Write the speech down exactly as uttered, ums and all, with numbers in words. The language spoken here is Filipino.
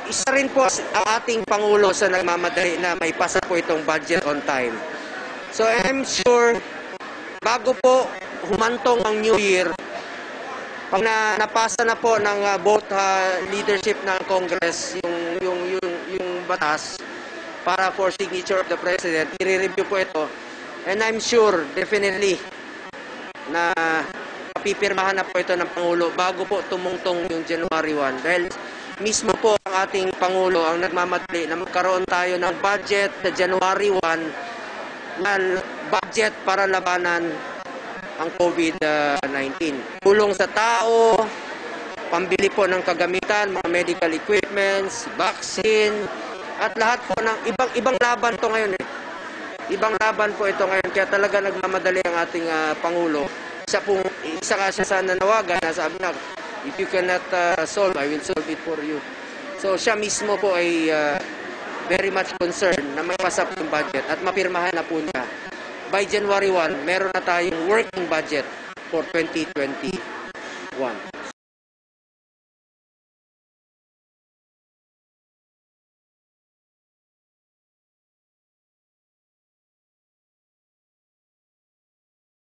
isa rin po ang ating Pangulo sa nagmamadali na may pasa po itong budget on time. So I'm sure, bago po humantong ang New Year, pag na, napasa na po ng uh, both uh, leadership ng Congress yung, yung, yung, yung batas para for signature of the President, i-review po ito. And I'm sure, definitely, na pipirmahan na po ito ng Pangulo bago po tumungtong yung January first. Dahil mismo po ang ating Pangulo ang nagmamadali na magkaroon tayo ng budget sa January first na budget para labanan ang COVID nineteen. Tulong sa tao, pambili po ng kagamitan, mga medical equipments, vaccine, at lahat po ng ibang ibang laban to ngayon eh. Ibang laban po ito ngayon, kaya talaga nagmamadali ang ating uh, Pangulo. Isa pong, isa ka siya sa nanawagan, sabi na, if you cannot uh, solve, I will solve it for you. So siya mismo po ay uh, very much concerned na may pasap yung budget at mapirmahan na po niya. By January first, meron na tayong working budget for twenty twenty-one.